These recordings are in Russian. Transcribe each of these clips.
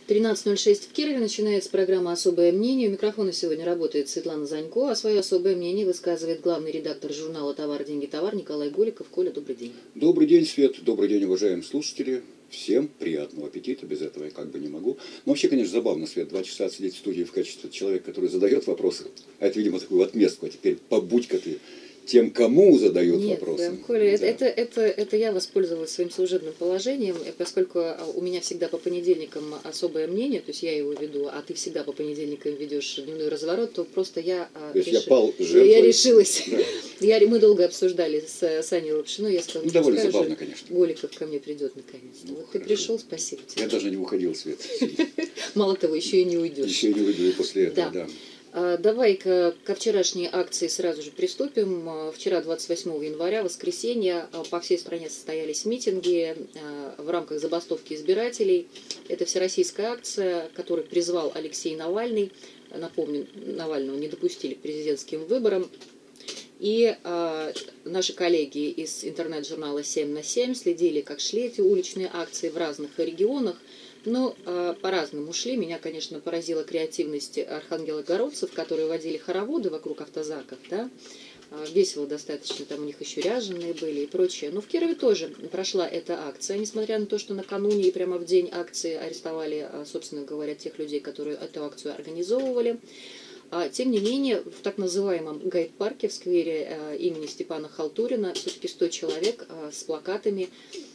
13:06 в Кирове. Начинается программа «Особое мнение». У микрофона сегодня работает Светлана Занько, а свое особое мнение высказывает главный редактор журнала «Товар, деньги, товар» Николай Голиков. Коля, добрый день. Добрый день, Свет. Добрый день, уважаемые слушатели. Всем приятного аппетита. Без этого я как бы не могу. Но вообще, конечно, забавно, Свет, 2 часа сидеть в студии в качестве человека, который задает вопросы. А это, видимо, такую отместку. А теперь побудь-ка ты тем, кому задают вопросы. Нет, Коля, да. это я воспользовалась своим служебным положением, поскольку у меня всегда по понедельникам особое мнение, то есть я его веду, а ты всегда по понедельникам ведешь дневной разворот, то просто я решилась. Да. Мы долго обсуждали с Саней Лапшиной, я сказала, довольно забавно, конечно. Голиков ко мне придет наконец-то. Вот ты пришел, спасибо тебе. Я даже не уходил, Свет. Мало того, еще и не уйдешь. Еще и не уйду и после этого, да. Давай ко вчерашней акции сразу же приступим. Вчера, 28 января, воскресенье, по всей стране состоялись митинги в рамках забастовки избирателей. Это всероссийская акция, которую призвал Алексей Навальный. Напомню, Навального не допустили к президентским выборам. И наши коллеги из интернет-журнала «7 на 7» следили, как шли эти уличные акции в разных регионах. Но по-разному шли. Меня, конечно, поразила креативность архангелогородцев, которые водили хороводы вокруг автозаков. Да? Весело достаточно, там у них еще ряженые были и прочее. Но в Кирове тоже прошла эта акция, несмотря на то, что накануне и прямо в день акции арестовали, собственно говоря, тех людей, которые эту акцию организовывали. Тем не менее, в так называемом гайд-парке в сквере имени Степана Халтурина все-таки 100 человек с плакатами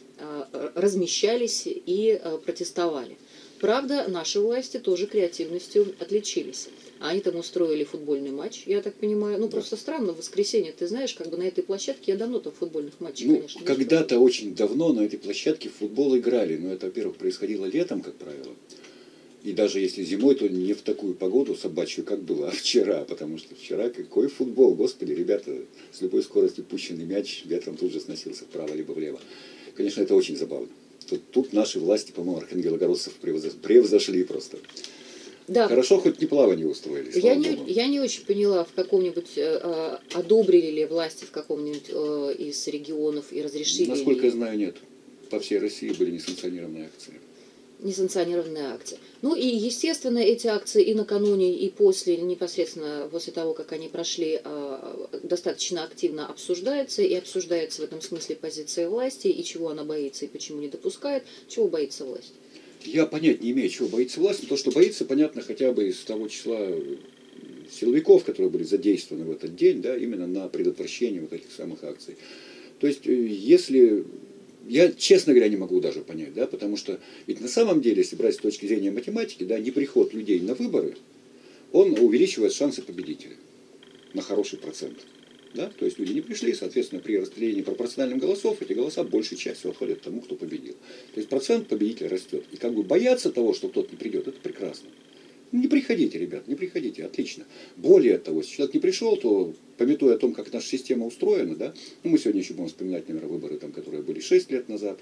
размещались и протестовали. Правда, наши власти тоже креативностью отличились. Они там устроили футбольный матч, я так понимаю. Ну, просто странно, в воскресенье, ты знаешь, как бы на этой площадке, я давно там футбольных матчей, конечно, не когда-то очень давно на этой площадке в футбол играли. Но это, во-первых, происходило летом, как правило. И даже если зимой, то не в такую погоду собачью, как было вчера. Потому что вчера какой футбол, господи, ребята, с любой скоростью пущенный мяч ветром тут же сносился вправо либо влево. Конечно, это очень забавно. Тут наши власти, по-моему, архангелогородцев превзошли просто. Да. Хорошо, хоть не плавание устроили. Я не очень поняла, в каком-нибудь одобрили ли власти в каком-нибудь из регионов и разрешили. Насколько я знаю, нет. По всей России были несанкционированные акции. Несанкционированная акция. Ну и, естественно, эти акции и накануне, и после, непосредственно после того, как они прошли, достаточно активно обсуждаются. И обсуждается в этом смысле позиция власти, и чего она боится, и почему не допускает, чего боится власть. Я понять не имею, чего боится власть, но то, что боится, понятно хотя бы из того числа силовиков, которые были задействованы в этот день, да, именно на предотвращение вот этих самых акций. То есть, если... Я, честно говоря, не могу даже понять, да, потому что ведь на самом деле, если брать с точки зрения математики, да, неприход людей на выборы, он увеличивает шансы победителя на хороший процент. Да? То есть люди не пришли, соответственно, при распределении пропорциональных голосов эти голоса большей частью отходят тому, кто победил. То есть процент победителя растет. И как бы бояться того, что кто-то не придет, это прекрасно. Не приходите, ребят, не приходите, отлично. Более того, если человек не пришел, то, памятуя о том, как наша система устроена, да, ну, мы сегодня еще будем вспоминать, наверное, выборы, там, которые были 6 лет назад,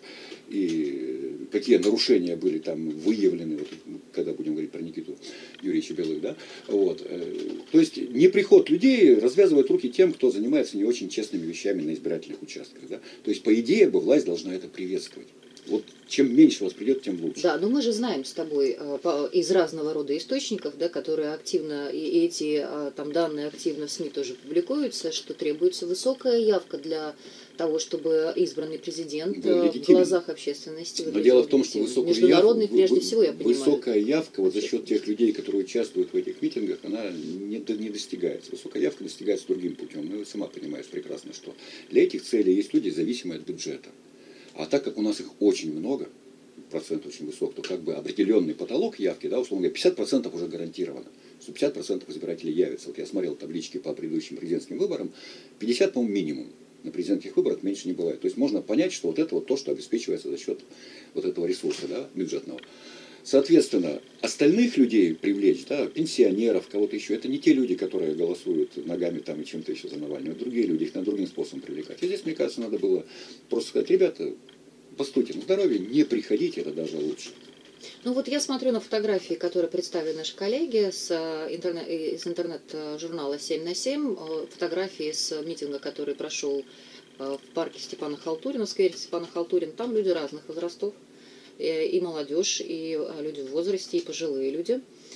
и какие нарушения были там выявлены, вот, когда будем говорить про Никиту Юрьевича Белых, да, вот. То есть неприход людей развязывает руки тем, кто занимается не очень честными вещами на избирательных участках, да. То есть, по идее, власть должна это приветствовать. Вот чем меньше вас придет, тем лучше. Да, но мы же знаем с тобой из разного рода источников, да, которые активно, и эти там данные активно в СМИ тоже публикуются, что требуется высокая явка для того, чтобы избранный президент в глазах общественности. Но дело в том, что международный, прежде всего, я понимаю. Высокая явка вот за счет тех людей, которые участвуют в этих митингах, она не достигается. Высокая явка достигается другим путем. Ну, сама понимаешь прекрасно, что для этих целей есть люди, зависимые от бюджета. А так как у нас их очень много, процент очень высок, то как бы определенный потолок явки, да, условно говоря, 50% уже гарантировано, что 50% избирателей явятся. Вот я смотрел таблички по предыдущим президентским выборам, 50, по-моему, минимум. На президентских выборах меньше не бывает. То есть можно понять, что вот это вот то, что обеспечивается за счет вот этого ресурса, да, бюджетного. Соответственно, остальных людей привлечь, да, пенсионеров, кого-то еще, это не те люди, которые голосуют ногами там и чем-то еще за Навального, другие люди, их на другим способом привлекать. И здесь, мне кажется, надо было просто сказать, ребята, постойте на здоровье, не приходите, это даже лучше. Ну вот я смотрю на фотографии, которые представили наши коллеги из интернет-журнала «7 на 7», фотографии с митинга, который прошел в парке Степана Халтурина, в сквере Степана Халтурина. Там люди разных возрастов. и молодежь, и люди в возрасте, и пожилые люди.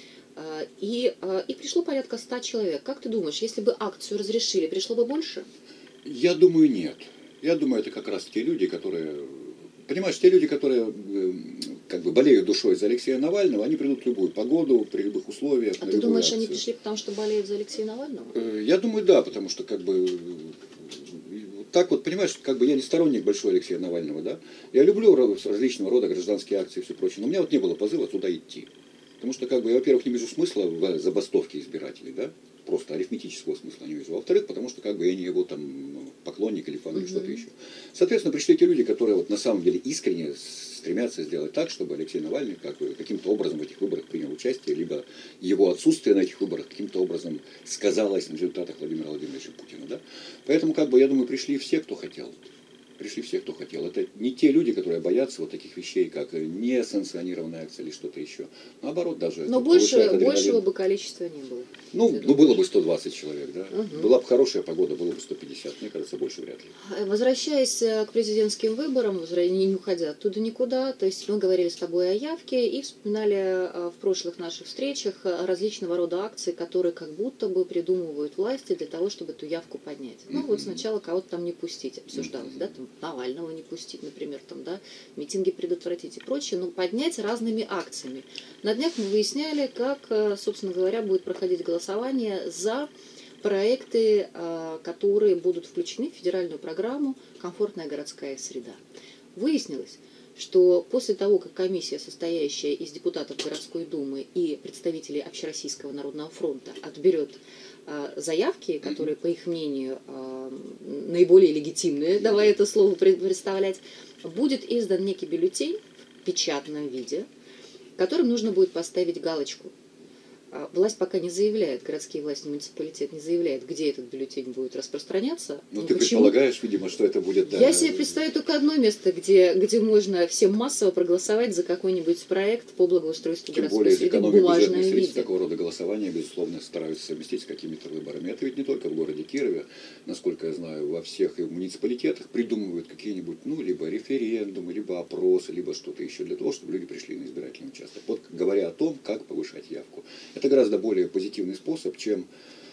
И пришло порядка 100 человек. Как ты думаешь, если бы акцию разрешили, пришло бы больше? Я думаю, нет. Я думаю, это как раз те люди, которые... Понимаешь, те люди, которые как бы болеют душой за Алексея Навального, они придут в любую погоду, при любых условиях. А ты думаешь, акцию. Они пришли потому, что болеют за Алексея Навального? Я думаю, да, потому что как бы... Так вот, понимаешь, как бы я не сторонник большой Алексея Навального, да? Я люблю различного рода гражданские акции и все прочее, но у меня вот не было позыва туда идти. Потому что, как бы, я, во-первых, не вижу смысла в забастовке избирателей, да? Просто арифметического смысла не вижу. Во-вторых, потому что как бы я не его там поклонник или фан или что-то еще. Соответственно, пришли те люди, которые вот на самом деле искренне стремятся сделать так, чтобы Алексей Навальный как бы, каким-то образом в этих выборах принял участие, либо его отсутствие на этих выборах каким-то образом сказалось на результатах Владимира Владимировича Путина. Да? Поэтому, как бы, я думаю, пришли все, кто хотел. Пришли все, кто хотел. Это не те люди, которые боятся вот таких вещей, как несанкционированная акция или что-то еще. Наоборот, даже... Но большего бы количества не было. Ну, было бы 120 человек, да. Угу. Была бы хорошая погода, было бы 150. Мне кажется, больше вряд ли. Возвращаясь к президентским выборам, не уходя оттуда никуда, то есть мы говорили с тобой о явке и вспоминали в прошлых наших встречах различного рода акции, которые как будто бы придумывают власти для того, чтобы эту явку поднять. Ну, вот сначала кого-то там не пустить, обсуждалось, да, там Навального не пустить, например, там, да, митинги предотвратить и прочее, но поднять разными акциями. На днях мы выясняли, как, собственно говоря, будет проходить голосование за проекты, которые будут включены в федеральную программу «Комфортная городская среда». Выяснилось, что после того, как комиссия, состоящая из депутатов городской думы и представителей Общероссийского народного фронта, отберет заявки, которые, по их мнению, наиболее легитимные, давай это слово представлять, будет издан некий бюллетень в печатном виде, которым нужно будет поставить галочку. Власть пока не заявляет, городские власти, муниципалитет не заявляет, где этот бюллетень будет распространяться. Ну, ты предполагаешь, видимо, что это будет... Да, я себе представляю только одно место, где можно всем массово проголосовать за какой-нибудь проект по благоустройству городской среды в бумажном виде. Такого рода голосования, безусловно, стараются совместить с какими-то выборами. Это ведь не только в городе Кирове, насколько я знаю, во всех муниципалитетах придумывают какие-нибудь, ну, либо референдумы, либо опросы, либо что-то еще для того, чтобы люди пришли на избирательный участок. Вот говоря о том, как повышать явку. Это гораздо более позитивный способ, чем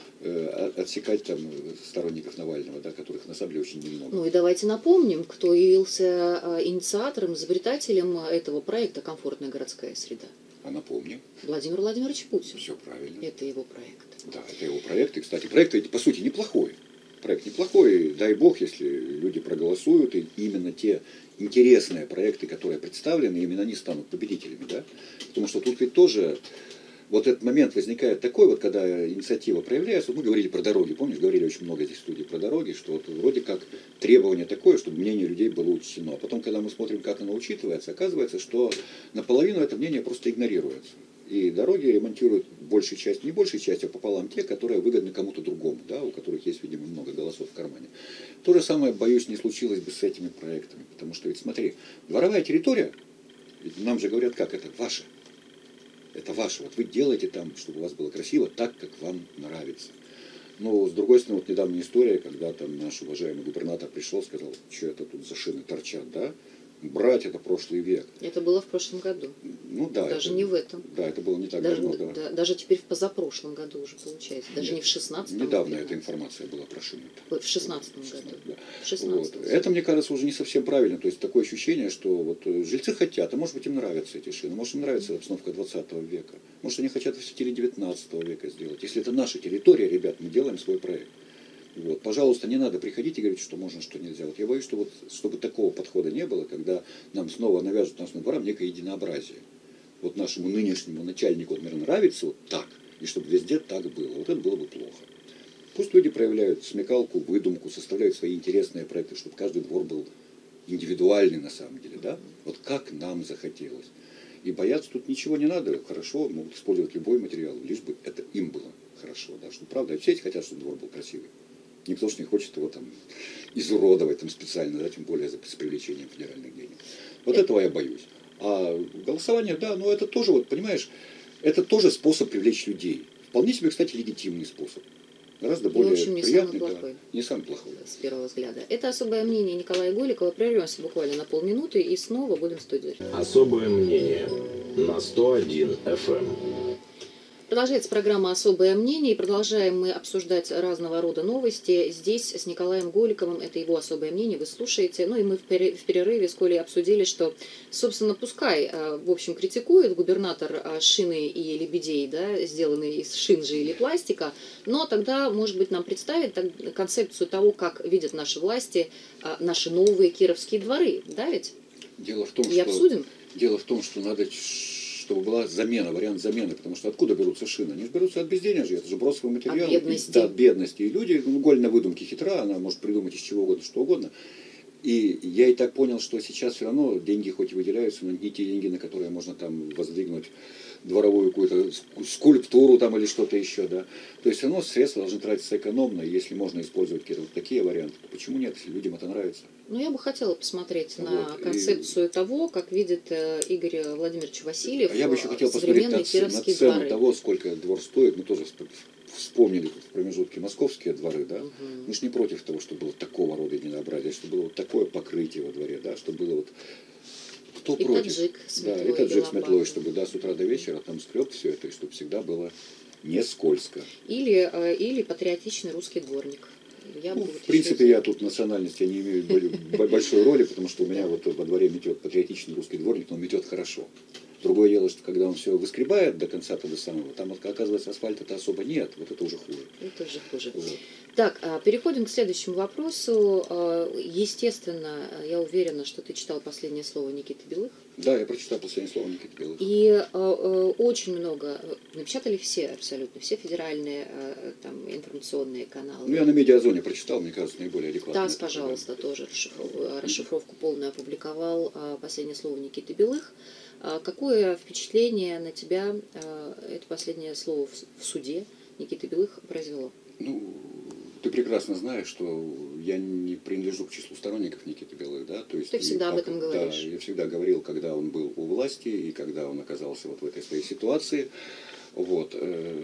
отсекать там сторонников Навального, да, которых на самом деле очень немного. Ну и давайте напомним, кто явился инициатором, изобретателем этого проекта «Комфортная городская среда». А напомню. Владимир Владимирович Путин. Все правильно. Это его проект. Да, это его проект. И, кстати, проект ведь, по сути, неплохой. Проект неплохой, дай бог, если люди проголосуют, и именно те интересные проекты, которые представлены, именно они станут победителями, да? Потому что тут ведь тоже... Вот этот момент возникает такой, вот когда инициатива проявляется, вот мы говорили про дороги, помнишь, говорили очень много здесь в студии про дороги, что вот вроде как требование такое, чтобы мнение людей было учтено. А потом, когда мы смотрим, как оно учитывается, оказывается, что наполовину это мнение просто игнорируется. И дороги ремонтируют большей частью, не большей частью, а пополам те, которые выгодны кому-то другому, да, у которых есть, видимо, много голосов в кармане. То же самое, боюсь, не случилось бы с этими проектами. Потому что ведь смотри, дворовая территория, ведь нам же говорят, как это ваше. Это ваше. Вот вы делаете там, чтобы у вас было красиво, так, как вам нравится. Но, с другой стороны, вот недавняя история, когда там наш уважаемый губернатор пришел, сказал, что это тут за шины торчат, да? Брать это прошлый век. Это было в прошлом году. Ну да. Даже не в этом. Да, это было не так давно. Да. Даже теперь в позапрошлом году уже получается. Даже Нет, не в 16-м. Недавно эта информация была прошинута. В 16-м году. Да. В 16-м. Вот. Это, мне кажется, уже не совсем правильно. То есть такое ощущение, что вот жильцы хотят, а может быть им нравятся эти шины, может им нравится обстановка 20 века. Может они хотят в стиле 19 века сделать. Если это наша территория, ребят, мы делаем свой проект. Вот. Пожалуйста, не надо приходить и говорить, что можно, что нельзя. Вот я боюсь, что вот, чтобы такого подхода не было, когда нам снова навяжут нашим дворам некое единообразие. Вот нашему нынешнему начальнику, например, нравится вот так, и чтобы везде так было. Вот это было бы плохо. Пусть люди проявляют смекалку, выдумку, составляют свои интересные проекты, чтобы каждый двор был индивидуальный на самом деле, да? Вот как нам захотелось. И бояться тут ничего не надо, хорошо, могут использовать любой материал, лишь бы это им было хорошо, да? Что правда, все хотят, чтобы двор был красивый. Никто ж не хочет его там изуродовать там, специально, да, тем более с привлечением федеральных денег. Вот этого я боюсь. А голосование, да, но это тоже, вот, понимаешь, это тоже способ привлечь людей. Вполне себе, кстати, легитимный способ. Гораздо И, в более общем, не приятный, самый да, плохой. не самый плохой. С первого взгляда. Это особое мнение Николая Голикова. Прервемся буквально на полминуты и снова будем в студии. Особое мнение на 101 FM. Продолжается программа «Особое мнение», и продолжаем мы обсуждать разного рода новости. Здесь с Николаем Голиковым, это его особое мнение, вы слушаете. Ну и мы в перерыве с Колей обсудили, что, собственно, пускай, в общем, критикует губернатор шины и лебедей, да, сделанные из шин же или пластика, но тогда, может быть, нам представить концепцию того, как видят наши власти наши новые кировские дворы, да ведь? Дело в том, И обсудим. Дело в том, что надо, чтобы была замена, вариант замены, потому что откуда берутся шины? Они же берутся от безденежья, это же бросовый материал. От бедности. Да, от бедности. И люди, голь на выдумке хитра, она может придумать из чего угодно, что угодно. И я и так понял, что сейчас все равно деньги хоть и выделяются, но не те деньги, на которые можно там воздвигнуть дворовую какую-то скульптуру там или что-то еще, да. То есть все равно средства должны тратиться экономно, и если можно использовать какие-то вот такие варианты, то почему нет, если людям это нравится? Ну, я бы хотела посмотреть на Вот, концепцию того, как видит Игорь Владимирович Васильев я бы еще хотел посмотреть современные на кировские цену дворы. того, сколько двор стоит. Мы тоже вспомнили в промежутке московские дворы, да. Мы же не против того, чтобы было такого рода единообразие, чтобы было вот такое покрытие во дворе, да, чтобы было вот... Кто И против? таджик с метлой, Да, и таджик с метлой, лопатой. чтобы с утра до вечера там скреб все это, и чтобы всегда было не скользко. Или патриотичный русский дворник. Я бы вот В еще принципе, я тут национальности не имею большой роли, потому что у меня вот во дворе метет патриотичный русский дворник, но метет хорошо. Другое дело, что когда он все выскребает до конца-то до самого, там, оказывается, асфальта-то особо нет, вот это уже хуже. Это уже хуже. Вот. Так, переходим к следующему вопросу. Естественно, я уверена, что ты читал «Последнее слово» Никиты Белых. Да, я прочитал последнее слово Никиты Белых. И очень много, напечатали все абсолютно, все федеральные там, информационные каналы. Ну, я на медиазоне прочитал, мне кажется, наиболее адекватно. ТАСС, пожалуйста, тоже расшифровку полную опубликовал «Последнее слово» Никиты Белых. Какое впечатление на тебя это последнее слово в суде Никиты Белых произвело? Ну, ты прекрасно знаешь, что я не принадлежу к числу сторонников Никиты Белых, да? То есть, Ты всегда об этом говоришь. Да, я всегда говорил, когда он был у власти и когда он оказался вот в этой своей ситуации. Вот.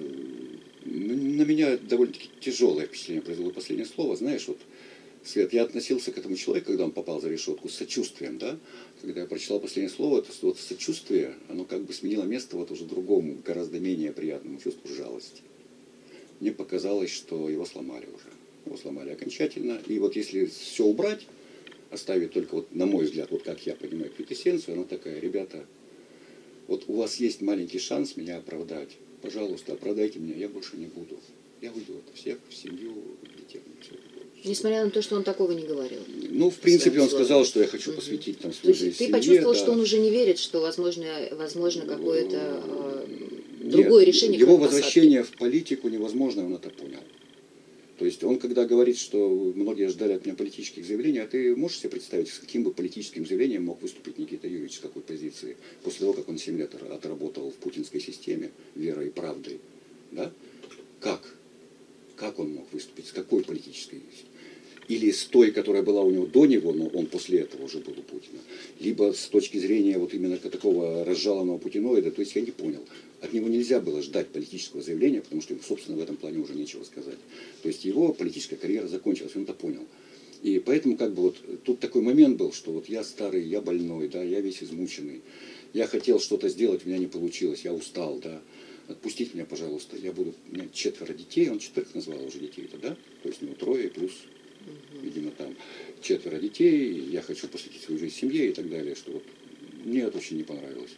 На меня довольно-таки тяжелое впечатление произвело последнее слово. Знаешь, вот, Свет, я относился к этому человеку, когда он попал за решетку, с сочувствием, да? Когда я прочитал последнее слово, то вот сочувствие, оно как бы сменило место вот уже другому, гораздо менее приятному чувству жалости. Мне показалось, что его сломали уже. Его сломали окончательно. И вот если все убрать, оставить только, вот, на мой взгляд, вот как я понимаю квинтэссенцию, она такая: ребята, вот у вас есть маленький шанс меня оправдать. Пожалуйста, оправдайте меня, я больше не буду. Я уйду от всех, в семью, детей. Несмотря на то, что он такого не говорил. Ну, в принципе, он сказал, что я хочу посвятить там свою жизнь семье. Ты почувствовал, да. что он уже не верит, что возможно какое-то другое решение. Его возвращение в политику невозможно, он это понял. То есть он, когда говорит, что многие ждали от меня политических заявлений, а ты можешь себе представить, с каким бы политическим заявлением мог выступить Никита Юрьевич, с какой позиции, после того, как он 7 лет отработал в путинской системе верой и правдой, да? Как он мог выступить, с какой политической? Или с той, которая была у него до него, но он после этого уже был у Путина. Либо с точки зрения вот именно такого разжалованного путиноида, то есть я не понял. От него нельзя было ждать политического заявления, потому что ему, собственно, в этом плане уже нечего сказать. То есть его политическая карьера закончилась, он это понял. И поэтому как бы вот тут такой момент был, что вот я старый, я больной, да, я весь измученный. Я хотел что-то сделать, у меня не получилось, я устал, да. Отпустите меня, пожалуйста, у меня 4 детей, он 4 назвал уже детей-то, да? То есть у него 3 плюс, видимо, там 4 детей, я хочу посвятить свою жизнь семье и так далее, что вот мне это очень не понравилось.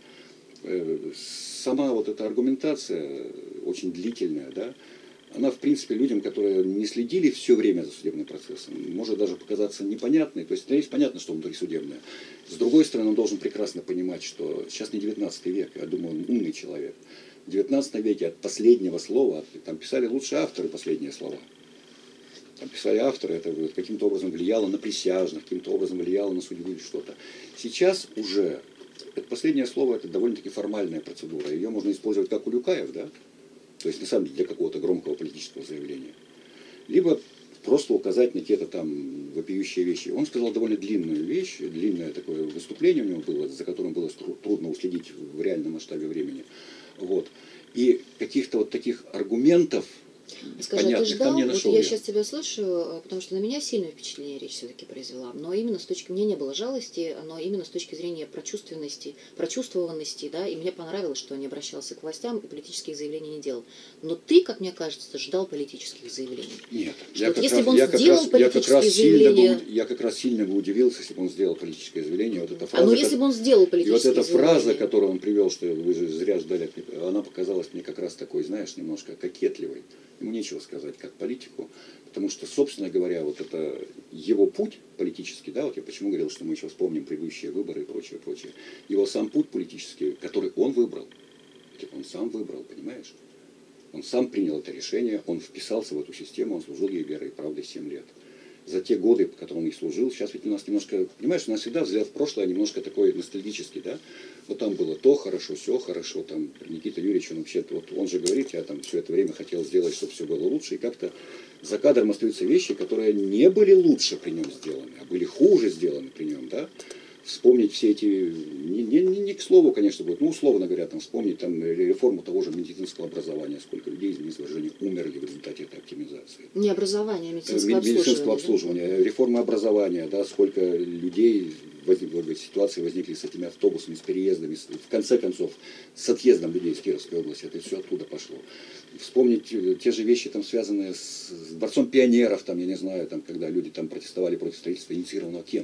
Сама вот эта аргументация очень длительная, да, она, в принципе, людям, которые не следили все время за судебным процессом, может даже показаться непонятной. То есть, здесь понятно, что внутрисудебное. С другой стороны, он должен прекрасно понимать, что сейчас не 19 век, я думаю, он умный человек. В 19 веке от последнего слова, там писали лучшие авторы последние слова. Там писали авторы, это каким-то образом влияло на присяжных, каким-то образом влияло на судьбу или что-то. Сейчас уже это последнее слово, это довольно-таки формальная процедура. Ее можно использовать как у Люкаев, да? То есть, на самом деле, для какого-то громкого политического заявления. Либо просто указать на какие-то там вопиющие вещи. Он сказал довольно длинную вещь, длинное такое выступление у него было, за которым было трудно уследить в реальном масштабе времени. Вот. И каких-то вот таких аргументов Скажи, а ты понятных там ждал? не Вот нашел я я. сейчас тебя слышу, потому что на меня сильное впечатление речь все-таки произвела. Но именно с точки... Мне не было жалости, но именно с точки зрения прочувствованности, да, и мне понравилось, что он не обращался к властям и политических заявлений не делал. Но ты, как мне кажется, ждал политических заявлений. Нет, Что вот если бы он сделал политические заявления... Я как раз сильно бы удивился, если бы он сделал политическое заявление. Вот эта фраза, ну если бы он сделал и вот политические эта заявления... фраза, которую он привел, что вы же зря ждали, она показалась мне как раз такой, знаешь, немножко кокетливой. Ему нечего сказать как политику, потому что, собственно говоря, вот это его путь политический, да, вот я почему говорил, что мы еще вспомним предыдущие выборы и прочее, прочее. Его сам путь политический, который он выбрал, он сам выбрал, понимаешь? Он сам принял это решение, он вписался в эту систему, он служил ей верой и правдой 7 лет. За те годы, по которым он и служил, сейчас ведь у нас немножко, понимаешь, у нас всегда взгляд в прошлое немножко такой ностальгический, да? Вот там было то хорошо, все хорошо, там Никита Юрьевич, он вообще, вот он же говорит, я там все это время хотел сделать, чтобы все было лучше, и как-то за кадром остаются вещи, которые не были лучше при нем сделаны, а были хуже сделаны при нем, да? Вспомнить все эти, не к слову, конечно, будет, ну, условно говоря, там, вспомнить там реформу того же медицинского образования, сколько людей, извините за выражение, умерли в результате этой оптимизации. Не образование, а медицинского обслуживания. Реформа образования, да, сколько людей ситуации возникли с этими автобусами, с переездами, в конце концов, с отъездом людей из Кировской области, это все оттуда пошло. Вспомнить те же вещи, там, связанные с Дворцом пионеров, там, я не знаю, там, когда люди там протестовали против строительства, инициированного кем?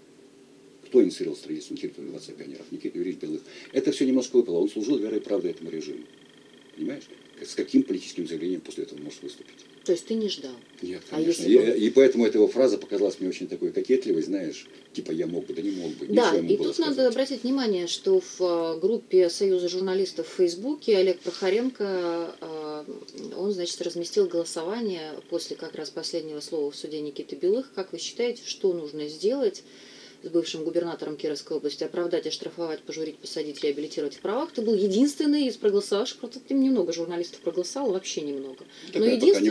Кто инициировал строительство на территории Дворца пионеров? Никита Юрьевич Белых. Это все немножко выпало. Он служил верой и правдой этому режиму. Понимаешь? С каким политическим заявлением после этого может выступить? То есть ты не ждал? Нет, конечно. И поэтому эта его фраза показалась мне очень такой кокетливой, знаешь, типа я мог бы, да не мог бы. Да, и тут надо обратить внимание, что в группе Союза журналистов в Фейсбуке Олег Прохоренко, он, значит, разместил голосование после как раз последнего слова в суде Никиты Белых. Как вы считаете, что нужно сделать с бывшим губернатором Кировской области? Оправдать, оштрафовать, пожурить, посадить, реабилитировать в правах? Ты был единственный из проголосовавших, просто немного журналистов проголосовало, вообще немного. Но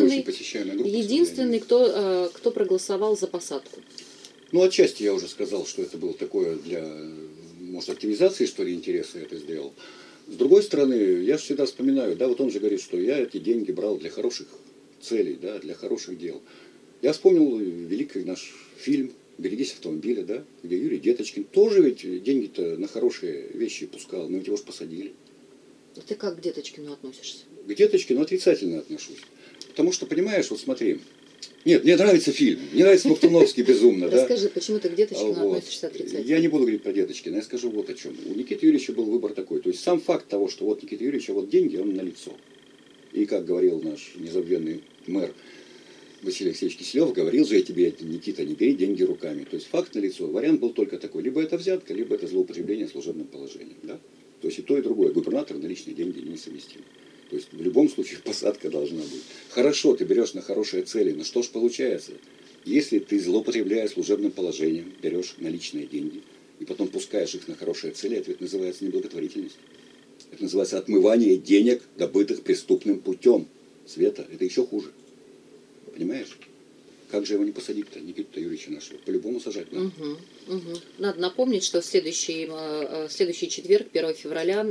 единственный, кто проголосовал за посадку. Ну, отчасти я уже сказал, что это было такое для, может, активизации, что ли, интереса это сделал. С другой стороны, я же всегда вспоминаю, да, вот он же говорит, что я эти деньги брал для хороших целей, да, для хороших дел. Я вспомнил великий наш фильм «Берегись автомобиля», да, где Юрий Деточкин тоже ведь деньги-то на хорошие вещи пускал, но ведь его же посадили. А ты как к Деточкину относишься? К Деточкину отрицательно отношусь. Потому что, понимаешь, вот смотри, нет, мне нравится фильм, мне нравится Махтуновский безумно, да. Расскажи, почему ты к Деточкину относишься отрицательно? Я не буду говорить про Деточкина, я скажу вот о чем. У Никиты Юрьевича был выбор такой, то есть сам факт того, что вот Никита Юрьевич, а вот деньги, он налицо. И как говорил наш незабвенный мэр Василий Алексеевич Киселев, говорил же я тебе, Никита, не бери деньги руками. То есть факт налицо. Вариант был только такой, либо это взятка, либо это злоупотребление служебным положением. Да? То есть и то, и другое. Губернатор наличные деньги несовместимы. То есть в любом случае посадка должна быть. Хорошо, ты берешь на хорошие цели, но что ж получается? Если ты, злоупотребляя служебным положением, берешь наличные деньги и потом пускаешь их на хорошие цели, это ведь называется неблаготворительность. Это называется отмывание денег, добытых преступным путем. Света, это еще хуже. Понимаешь? Как же его не посадить-то, Никиту Юрьевича нашего? По-любому сажать надо. Надо напомнить, что в следующий четверг, 1 февраля,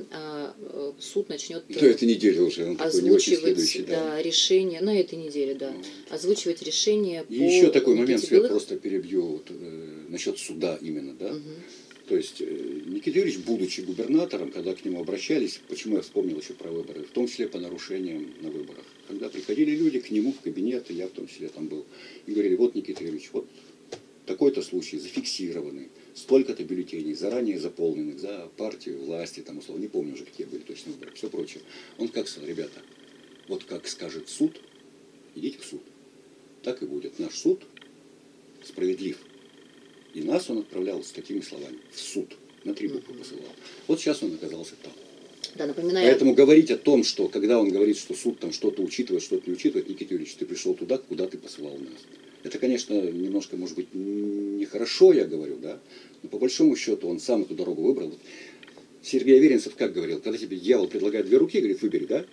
суд начнет этой неделе уже, он озвучивать решение, на этой неделе, да, озвучивать решение по... И еще такой момент, Свет, просто перебью вот, насчет суда именно, да. То есть Никита Юрьевич, будучи губернатором, когда к нему обращались, почему я вспомнил еще про выборы, в том числе по нарушениям на выборах. Когда приходили люди к нему в кабинет, и я в том числе там был, и говорили, вот, Никита Юрьевич, вот такой-то случай зафиксированный, столько-то бюллетеней, заранее заполненных за партию, власти, там, условно, не помню уже, какие были точно выборы, все прочее. Он как сказал, ребята, вот как скажет суд, идите в суд. Так и будет. Наш суд справедлив. И нас он отправлял с такими словами в суд. На 3 буквы посылал. Вот сейчас он оказался там. Да, напоминаю. Поэтому говорить о том, что когда он говорит, что суд там что-то учитывает, что-то не учитывает, Никита Юрьевич, ты пришел туда, куда ты посылал нас. Это, конечно, немножко, может быть, нехорошо, я говорю, да, но по большому счету он сам эту дорогу выбрал. Сергей Аверинцев как говорил, когда тебе дьявол предлагает 2 руки, говорит, выбери, да?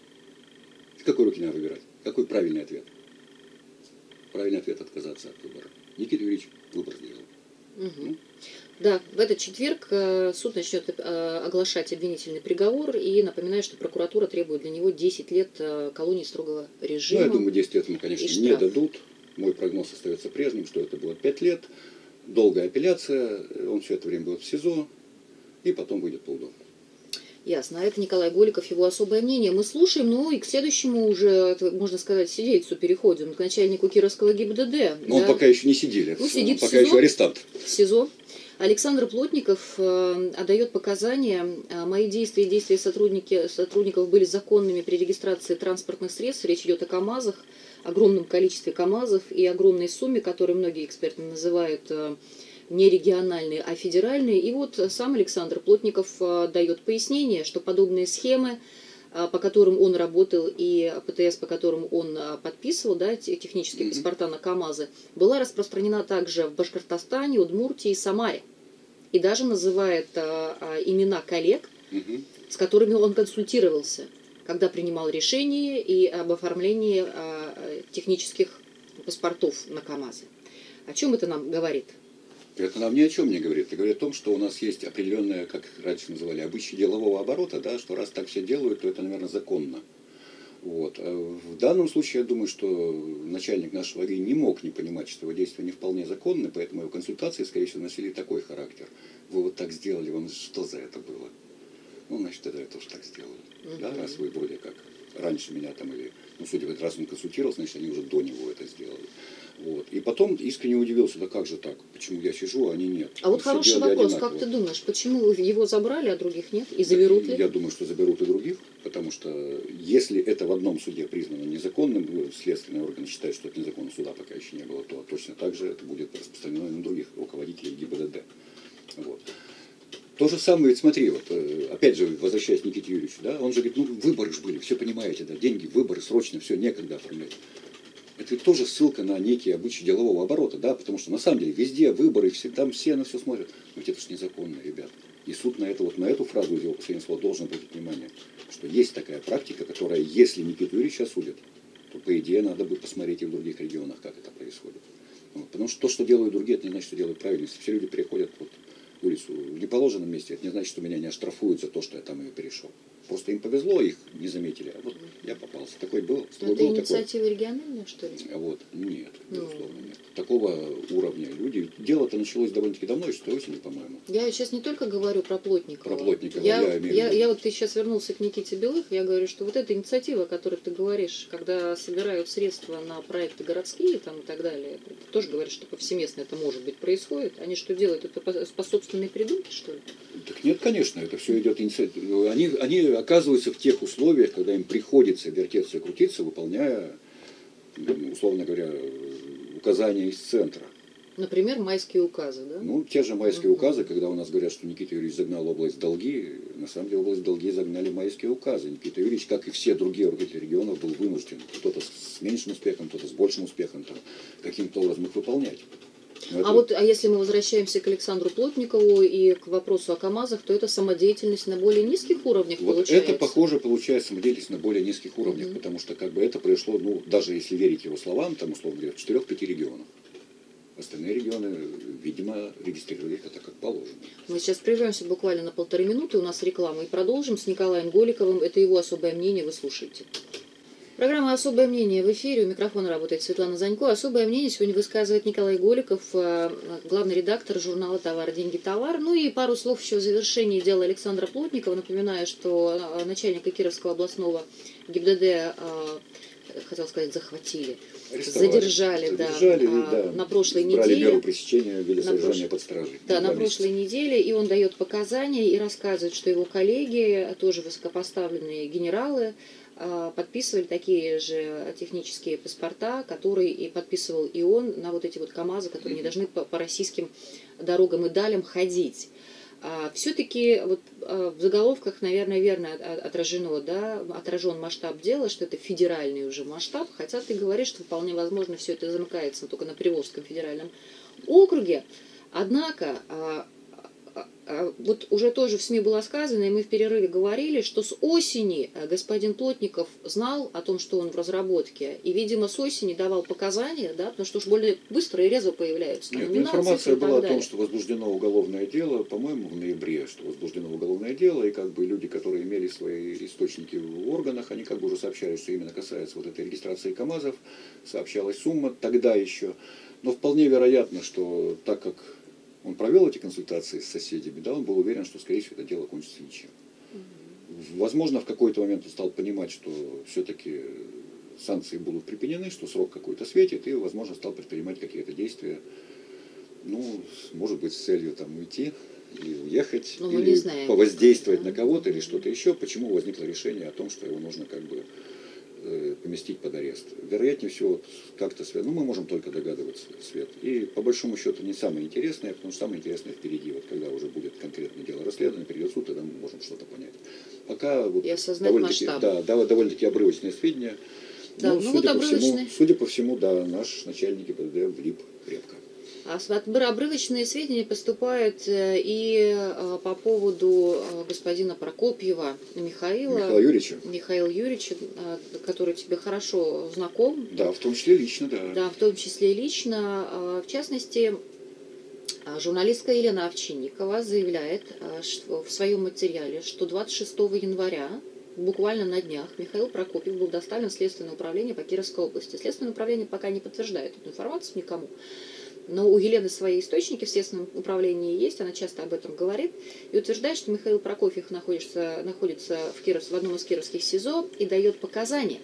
С какой руки надо выбирать? Какой правильный ответ? Правильный ответ — отказаться от выбора. Никита Юрьевич выбор сделал. Мгм. Да, в этот четверг суд начнет оглашать обвинительный приговор, и напоминаю, что прокуратура требует для него 10 лет колонии строгого Ну, режима. я думаю, 10 лет ему, и конечно, штраф. не дадут. Мой прогноз остается прежним, что это будет 5 лет. Долгая апелляция, он все это время будет в СИЗО, и потом выйдет по УДО. Ясно. А это Николай Голиков, его особое мнение. Мы слушаем, ну и к следующему уже, можно сказать, сидельцу переходим, к начальнику Кировского ГИБДД. Но он пока еще не сиделец, Ну, сидит он в пока СИЗО. еще арестант. В СИЗО. Александр Плотников отдает показания. Мои действия и действия сотрудников были законными при регистрации транспортных средств. Речь идет о КАМАЗах, огромном количестве КАМАЗов и огромной сумме, которую многие эксперты называют не региональные, а федеральные. И вот сам Александр Плотников дает пояснение, что подобные схемы, по которым он работал, и ПТС, по которым он подписывал, да, технические паспорта на КАМАЗы, была распространена также в Башкортостане, Удмуртии и Самаре. И даже называет имена коллег, с которыми он консультировался, когда принимал решение и об оформлении технических паспортов на КАМАЗы. О чем это нам говорит? Это нам ни о чем не говорит. Это говорит о том, что у нас есть определенное, как раньше называли, обычаи делового оборота, да, что раз так все делают, то это, наверное, законно. Вот. В данном случае я думаю, что начальник нашего ГАИ не мог не понимать, что его действия не вполне законны, поэтому его консультации, скорее всего, носили такой характер. Вы вот так сделали, вам что за это было? Ну, значит, тогда я тоже так сделаю. Да, раз вы вроде как раньше меня там или, ну, судя по тому, раз он консультировался, значит, они уже до него это сделали. Вот. И потом искренне удивился, да как же так, почему я сижу, а они нет. А вот Все хороший делали вопрос, одинаково. как ты думаешь, почему его забрали, а других нет? И заберут ли? Я думаю, что заберут и других, потому что если это в одном суде признано незаконным, следственные органы считают, что это незаконно, суда пока еще не было, то точно так же это будет распространено и на других руководителей ГИБДД. Вот. То же самое, ведь смотри, вот, опять же, возвращаясь к Никите Юрьевичу, да, он же говорит, ну выборы же были, все понимаете, да, деньги, выборы, срочно, все, некогда оформлять. Это ведь тоже ссылка на некие обычаи делового оборота, да, потому что на самом деле везде выборы, там все на все смотрят. Но ведь это же незаконно, ребят. И суд на эту фразу из его последнего слова должен обратить внимание, что есть такая практика, которая, если Никиту Юрьевича осудят, то, по идее, надо бы посмотреть и в других регионах, как это происходит. Вот. Потому что то, что делают другие, это не значит, что делают правильно. Если все люди переходят вот улицу в неположенном месте, это не значит, что меня не оштрафуют за то, что я там ее перешел. Просто им повезло, их не заметили. А вот я попался. Такой был. Это инициатива региональная, что ли? Вот. Нет, безусловно, нет. Такого уровня люди. Дело-то началось довольно-таки давно, еще с осени, по-моему. Я сейчас не только говорю про Плотникова. Про Плотникова, я имею в виду. Я вот ты сейчас вернулся к Никите Белых, я говорю, что вот эта инициатива, о которой ты говоришь, когда собирают средства на проекты городские там, и так далее, ты тоже говоришь, что повсеместно это может быть происходит. Они что делают? Это по собственной придумке, что ли? Так нет, конечно, это все идет инициатива. Они оказываются в тех условиях, когда им приходится вертеться и крутиться, выполняя, условно говоря, указания из центра. Например, майские указы, да? Ну, те же майские указы, когда у нас говорят, что Никита Юрьевич загнал область в долги, на самом деле область в долги загнали майские указы. Никита Юрьевич, как и все другие руководители регионов, был вынужден, кто-то с меньшим успехом, кто-то с большим успехом, там, каким-то образом их выполнять. А если мы возвращаемся к Александру Плотникову и к вопросу о КАМАЗах, то это самодеятельность на более низких уровнях вот получается? Это, похоже, получается самодеятельность на более низких уровнях, потому что как бы это произошло, ну, даже если верить его словам, там, условно говоря, в 4-5 регионах. Остальные регионы, видимо, регистрировали это как положено. Мы сейчас прервемся буквально на 1,5 минуты, у нас реклама, и продолжим с Николаем Голиковым. Это его особое мнение, вы слушаете. Программа «Особое мнение» в эфире. У микрофона работает Светлана Занько. Особое мнение сегодня высказывает Николай Голиков, главный редактор журнала «Товар, деньги, товар». Ну и пару слов еще в завершении дела Александра Плотникова. Напоминаю, что начальника Кировского областного ГИБДД, хотел сказать, захватили. Задержали, да, на прошлой неделе. Брали меру пресечения, ввели содержание под стражей. Да, на прошлой неделе. И он дает показания и рассказывает, что его коллеги, тоже высокопоставленные генералы, подписывали такие же технические паспорта, которые и подписывал и он на вот эти вот КАМАЗы, которые не должны по российским дорогам и далям ходить. Все-таки вот в заголовках, наверное, верно отражен масштаб дела, что это федеральный уже масштаб, хотя ты говоришь, что вполне возможно все это замыкается только на Приволжском федеральном округе. Однако Вот уже тоже в СМИ было сказано, и мы в перерыве говорили, что с осени господин Плотников знал о том, что он в разработке, и, видимо, с осени давал показания, да, потому что уж более быстро и резво появляются там Нет, номинации информация и так была о далее. том, что возбуждено уголовное дело, по-моему, в ноябре, что возбуждено уголовное дело, и как бы люди, которые имели свои источники в органах, они как бы уже сообщали, что именно касается вот этой регистрации КАМАЗов, сообщалась сумма тогда еще. Но вполне вероятно, что так как он провел эти консультации с соседями, да, он был уверен, что, скорее всего, это дело кончится ничем. Возможно, в какой-то момент он стал понимать, что все-таки санкции будут припинены, что срок какой-то светит, и, возможно, стал предпринимать какие-то действия, ну, может быть, с целью там уйти или уехать, Но мы или не знаем, повоздействовать да. на кого-то, или что-то еще. Почему возникло решение о том, что его нужно как бы поместить под арест? Вероятнее всего, как-то связано. Ну, мы можем только догадываться, Свет. И по большому счету не самое интересное, потому что самое интересное впереди. Вот когда уже будет конкретное дело расследования, придет суд, тогда мы можем что-то понять. Пока вот И осознать масштаб. довольно-таки обрывочные сведения. Да, Но, ну вот обрывочные. судя по всему, да, наш начальник ГИБДД влип крепко. А обрывочные сведения поступают и по поводу господина Прокопьева Михаила Юрьевича. Михаила Юрьевича, который тебе хорошо знаком. Да, в том числе лично, да. Да, в том числе и лично. В частности, журналистка Елена Овчинникова заявляет что в своем материале, что 26 января, буквально на днях, Михаил Прокопьев был доставлен в Следственное управление по Кировской области. Следственное управление пока не подтверждает эту информацию никому. Но у Елены свои источники в Следственном управлении есть, она часто об этом говорит, и утверждает, что Михаил Прокопьев находится в одном из кировских СИЗО и дает показания.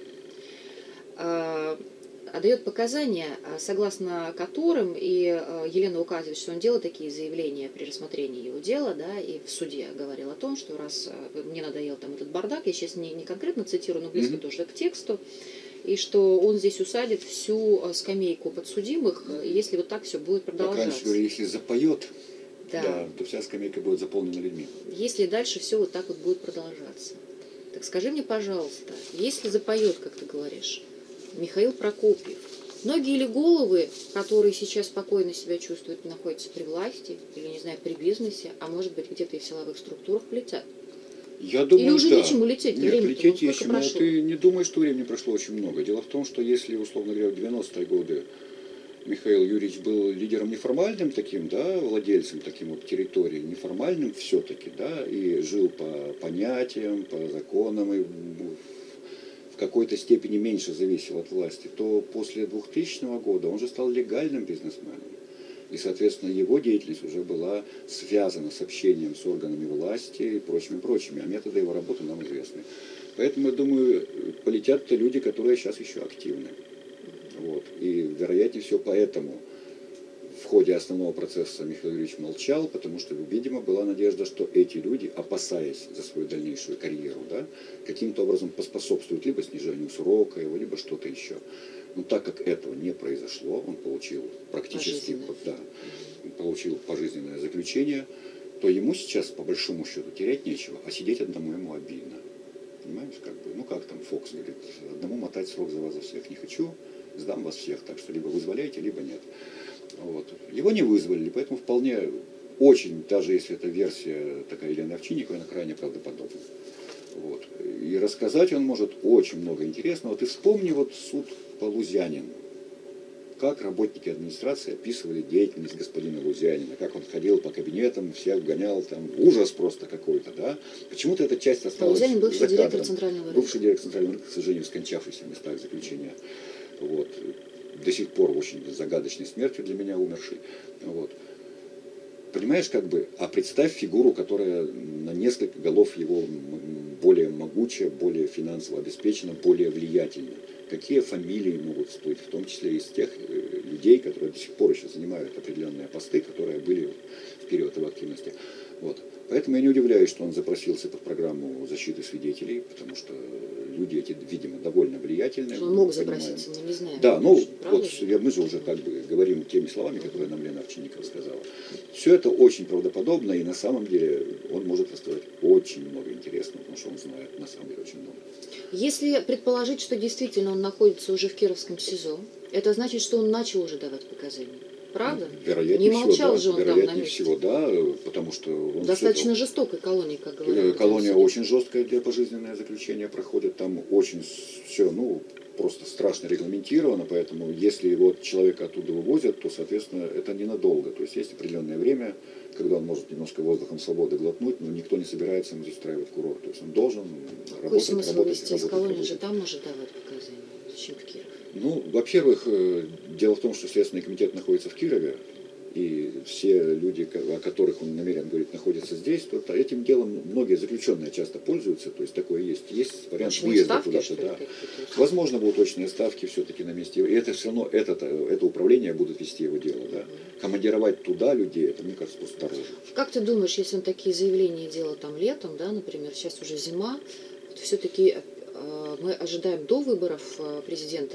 Дает показания, согласно которым, и Елена указывает, что он делал такие заявления при рассмотрении его дела, да, и в суде говорил о том, что раз мне надоел там этот бардак, я сейчас не конкретно цитирую, но близко тоже к тексту, и что он здесь усадит всю скамейку подсудимых, если вот так все будет продолжаться. Как раньше говорили, если запоет, да, то вся скамейка будет заполнена людьми. Если дальше все вот так вот будет продолжаться. Так скажи мне, пожалуйста, если запоет, как ты говоришь, Михаил Прокопьев, многие ли головы, которые сейчас спокойно себя чувствуют, находятся при власти или, не знаю, при бизнесе, а может быть где-то и в силовых структурах, летят? Я думаю, или уже да. нечему лететь? Нет, лететь есть чему. Ты не думаешь, что времени прошло очень много. Дело в том, что если, условно говоря, в 90-е годы Михаил Юрьевич был лидером неформальным таким, да, владельцем таким вот территории, неформальным все-таки, да, и жил по понятиям, по законам, и в какой-то степени меньше зависел от власти, то после 2000 года он же стал легальным бизнесменом. И, соответственно, его деятельность уже была связана с общением с органами власти и прочими, а методы его работы нам известны. Поэтому, я думаю, полетят-то люди, которые сейчас еще активны. Вот. И, вероятнее всего, поэтому в ходе основного процесса Михаил Юрьевич молчал, потому что, видимо, была надежда, что эти люди, опасаясь за свою дальнейшую карьеру, да, каким-то образом поспособствуют либо снижению срока его, либо что-то еще. Но так как этого не произошло, он получил практически получил пожизненное заключение, то ему сейчас, по большому счету, терять нечего, а сидеть одному ему обидно. Понимаешь, как бы, ну как там Фокс говорит, одному мотать срок за вас за всех не хочу, сдам вас всех, так что либо вызволяйте, либо нет. Вот. Его не вызвали, поэтому вполне очень, даже если эта версия такая Елены Овчинниковой, она крайне правдоподобна. Вот. И рассказать он может очень много интересного. Ты вспомни вот суд по Лузянину. Как работники администрации описывали деятельность господина Лузянина, как он ходил по кабинетам, всех гонял, там ужас просто какой-то, да. Почему-то эта часть осталась за кадром. Бывший директор Центрального рынка. Бывший директор Центрального рынка, к сожалению, скончавшийся в местах заключения. Вот. До сих пор очень загадочной смертью для меня умерший. Вот. Понимаешь, как бы, а представь фигуру, которая на несколько голов его более могучая, более финансово обеспечена, более влиятельна. Какие фамилии могут всплыть, в том числе из тех людей, которые до сих пор еще занимают определенные посты, которые были в период его активности. Вот. Поэтому я не удивляюсь, что он запросился под программу защиты свидетелей, потому что люди эти, видимо, довольно влиятельные. Что он мог запроситься, мы не знаем. Да, ну вот же? мы же уже как бы говорим теми словами, которые нам Лена Овчинникова сказала. Все это очень правдоподобно, и на самом деле он может рассказать очень много интересного, потому что он знает на самом деле очень много. Если предположить, что действительно он находится уже в Кировском СИЗО, это значит, что он начал уже давать показания. Правда? Вероятнее Не молчал же всего, он да. там на Вероятнее месте. всего, да, потому что он Достаточно жестокой колонии, как говорят. колония очень жесткая, где пожизненное заключение проходит, там очень все, ну, просто страшно регламентировано, поэтому если вот человека оттуда вывозят, то, соответственно, это ненадолго. То есть есть определенное время, когда он может немножко воздухом свободы глотнуть, но никто не собирается ему устраивать курорт. То есть он должен Какой работать, смысл работать, вести из работать, колонии? работать. Же там может давать показания. Зачем в Киров? Ну, во-первых, дело в том, что Следственный комитет находится в Кирове, и все люди, о которых он намерен говорить, находятся здесь, то этим делом многие заключенные часто пользуются, то есть такое есть. Есть вариант Точные выезда ставки, куда-то, что ли, да. какие-то? Возможно, будут точные ставки все-таки на месте. И это все равно, это управление будет вести его дело, да. Командировать туда людей, это, мне кажется, просто дороже. Как ты думаешь, если он такие заявления делал там летом, да, например, сейчас уже зима, все-таки мы ожидаем до выборов президента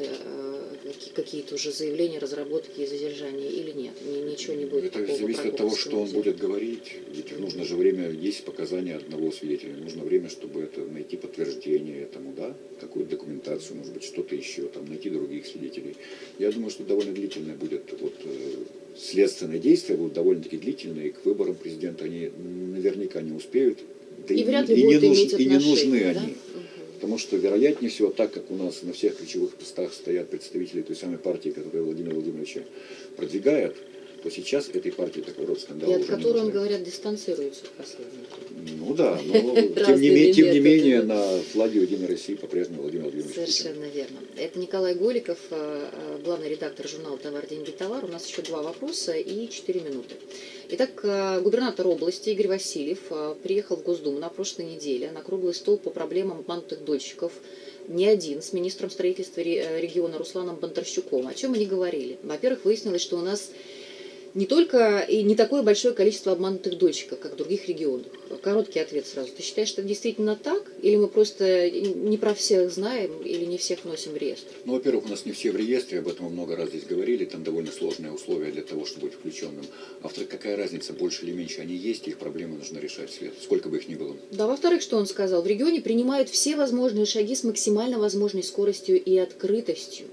какие-то уже заявления, разработки и задержания или нет? Ничего не будет. Это зависит от того, что он будет говорить. Ведь нужно же время, есть показания одного свидетеля, нужно время, чтобы это найти подтверждение этому, да, какую-то документацию, может быть, что-то еще, там, найти других свидетелей. Я думаю, что довольно длительное будет, вот, следственные действия будут довольно-таки длительные, и к выборам президента они наверняка не успеют. Да и вряд ли будут иметь отношения. И не нужны да? они. Потому что, вероятнее всего, так как у нас на всех ключевых постах стоят представители той самой партии, которую Владимир Владимирович продвигает, то сейчас этой партии такой род скандала. И от которой, он, говорят, дистанцируется в последнее время. Ну да, но тем не менее на флаге Единой России по-прежнему Владимир Владимирович Путин. Совершенно верно. Это Николай Голиков, главный редактор журнала «Товар, деньги, товар». У нас еще 2 вопроса и 4 минуты. Итак, губернатор области Игорь Васильев приехал в Госдуму на прошлой неделе на круглый стол по проблемам обманутых дольщиков. Не один, с министром строительства региона Русланом Бондарчуком. О чем они говорили? Во-первых, выяснилось, что у нас не только и не такое большое количество обманутых дольщиков, как в других регионах. Короткий ответ сразу. Ты считаешь, что это действительно так? Или мы просто не про всех знаем, или не всех вносим в реестр? Ну, во-первых, у нас не все в реестре, об этом мы много раз здесь говорили, там довольно сложные условия для того, чтобы быть включенным. А во-вторых, какая разница, больше или меньше они есть, их проблемы нужно решать вслед, сколько бы их ни было. Да, во-вторых, что он сказал? В регионе принимают все возможные шаги с максимально возможной скоростью и открытостью.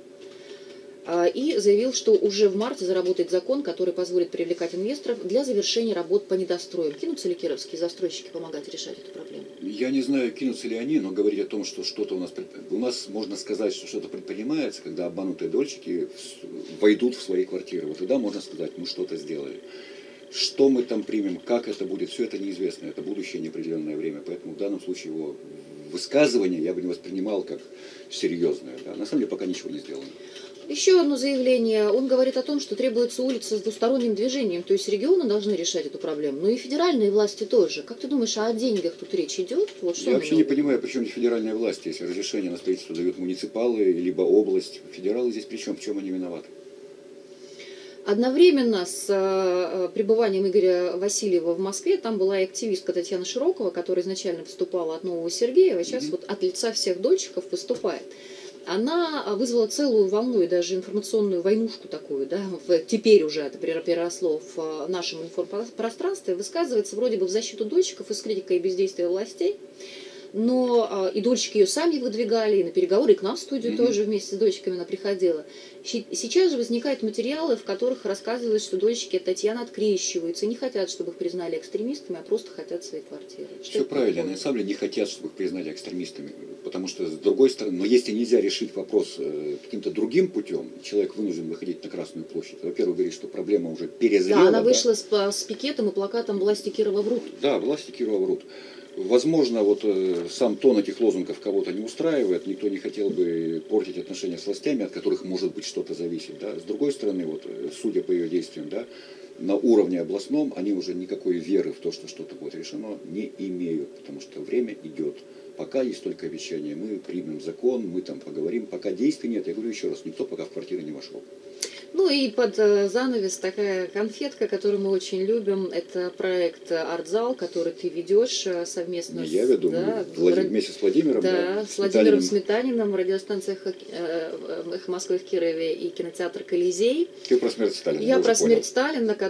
И заявил, что уже в марте заработает закон, который позволит привлекать инвесторов для завершения работ по недостроям. Кинутся ли кировские застройщики помогать решать эту проблему? Я не знаю, кинутся ли они, но говорить о том, что что-то у нас можно сказать, что что-то предпринимается, когда обманутые дольщики войдут в свои квартиры. Вот тогда можно сказать, мы что-то сделали. Что мы там примем, как это будет, все это неизвестно. Это будущее неопределенное время. Поэтому в данном случае его высказывание я бы не воспринимал как серьезное. Да. На самом деле пока ничего не сделано. Еще одно заявление. Он говорит о том, что требуется улица с двусторонним движением. То есть регионы должны решать эту проблему, но и федеральные власти тоже. Как ты думаешь, о деньгах тут речь идет? Вот что я вообще не понимаю, при чем здесь федеральная власть. Если разрешение на строительство дают муниципалы, либо область. Федералы здесь при чем? В чем они виноваты? Одновременно с пребыванием Игоря Васильева в Москве там была и активистка Татьяна Широкова, которая изначально выступала от Нового Сергеева, сейчас вот от лица всех дольщиков выступает. Она вызвала целую волну и даже информационную войнушку такую, да, теперь уже это переросло в нашем информпространстве, высказывается вроде бы в защиту дольщиков и с критикой бездействия властей. Но и дольщики ее сами выдвигали, и на переговоры, и к нам в студию тоже вместе с дольщиками она приходила. Сейчас же возникают материалы, в которых рассказывают, что дольщики от Татьяны открещиваются, не хотят, чтобы их признали экстремистами, а просто хотят свои квартиры. Все правильно, на самом деле не хотят, чтобы их признали экстремистами, потому что, с другой стороны, но если нельзя решить вопрос каким-то другим путем, человек вынужден выходить на Красную площадь, во-первых, говорит, что проблема уже перезрела. Да, она вышла с пикетом и плакатом «Власти Кирова врут». Да, власти Кирова врут. Возможно, вот сам тон этих лозунгов кого-то не устраивает, никто не хотел бы портить отношения с властями, от которых может быть что-то зависит. Да. С другой стороны, вот, судя по ее действиям, да, на уровне областном они уже никакой веры в то, что что-то будет решено, не имеют, потому что время идет. Пока есть только обещания, мы примем закон, мы там поговорим, пока действий нет, я говорю еще раз, никто пока в квартиры не вошел. Ну и под занавес такая конфетка, которую мы очень любим, это проект «Артзал», который ты ведешь совместно не я веду, да, вместе с Владимиром. Да, с Владимиром Сметаниным, радиостанция «Эхо Москвы» в Кирове и кинотеатр «Колизей». Ты про смерть Сталина. Я про смерть Сталина,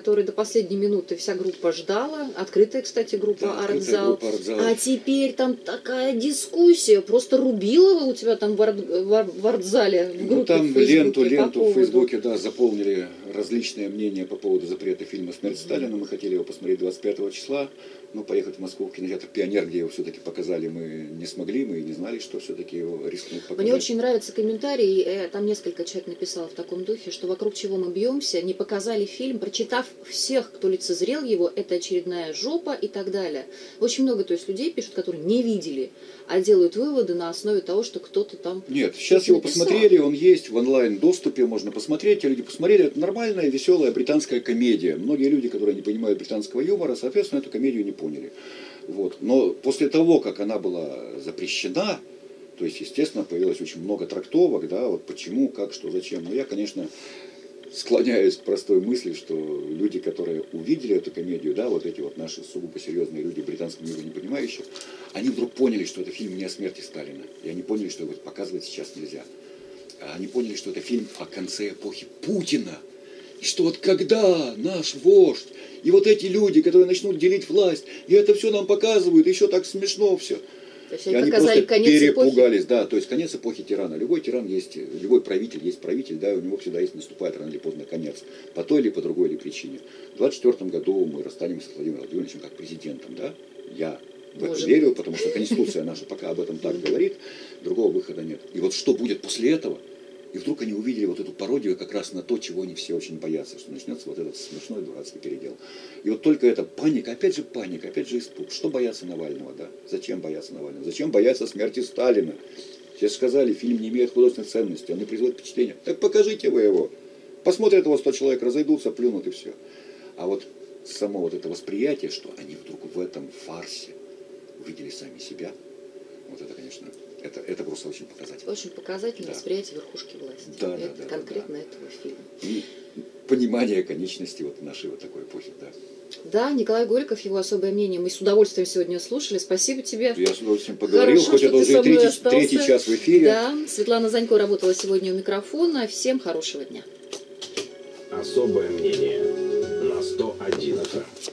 который до последней минуты вся группа ждала. Открытая, кстати, группа Да, «Артзал». группа «Артзал». А теперь там такая дискуссия. Просто рубилова у тебя там в «Артзале», в группе Ну, там в Фейсбуке, ленту в Фейсбуке, да, заполнили различные мнения по поводу запрета фильма «Смерть Сталина». Мы хотели его посмотреть 25 числа, но поехать в Москву в кинотеатр «Пионер», где его все-таки показали, мы не смогли, мы и не знали, что все-таки его рискнут показать. Мне очень нравится комментарий, там несколько человек написало в таком духе, что вокруг чего мы бьемся, не показали фильм, прочитав всех, кто лицезрел его, это очередная жопа и так далее. Очень много, то есть, людей пишут, которые не видели, а делают выводы на основе того, что кто-то там... Нет, сейчас его написал. посмотрели, он есть в онлайн-доступе, можно посмотреть, те люди посмотрели, это нормальная, веселая британская комедия. Многие люди, которые не понимают британского юмора, соответственно, эту комедию не поняли. Вот. Но после того, как она была запрещена, то есть, естественно, появилось очень много трактовок, да, вот почему, как, что, зачем. Но я, конечно, склоняюсь к простой мысли, что люди, которые увидели эту комедию, да, вот эти вот наши сугубо серьезные люди в британском мире не понимающие, они вдруг поняли, что это фильм не о смерти Сталина. И они поняли, что его показывать сейчас нельзя. Они поняли, что это фильм о конце эпохи Путина. И что вот когда наш вождь и вот эти люди, которые начнут делить власть, и это все нам показывают, еще так смешно все. То есть И они показали просто конец перепугались, эпохи. да, то есть конец эпохи тирана. Любой тиран есть, любой правитель есть правитель, да, у него всегда есть, наступает рано или поздно конец. По той или по другой или причине. В 24 году мы расстанемся с Владимиром Владимировичем как президентом, да. Я в это верю, потому что Конституция наша пока об этом так говорит, другого выхода нет. И вот что будет после этого? И вдруг они увидели вот эту пародию как раз на то, чего они все очень боятся, что начнется вот этот смешной дурацкий передел. И вот только эта паника, опять же испуг. Что бояться Навального, да? Зачем бояться Навального? Зачем бояться смерти Сталина? Сейчас сказали, фильм не имеет художественной ценности, он не производит впечатления. Так покажите вы его. Посмотрят его 100 человек, разойдутся, плюнут и все. А вот само вот это восприятие, что они вдруг в этом фарсе увидели сами себя, вот это, конечно... Это просто очень показательно. Очень показательное Да. восприятие верхушки власти. Да, это да, конкретно да. этого фильма. И понимание конечности вот нашей вот такой эпохи, да. Да, Николай Горьков, его особое мнение. Мы с удовольствием сегодня слушали. Спасибо тебе. Я с удовольствием поговорил, Хорошо, хоть что это ты уже со мной третий остался. час в эфире. Да, Светлана Занько работала сегодня у микрофона. Всем хорошего дня. Особое мнение на 101 FM.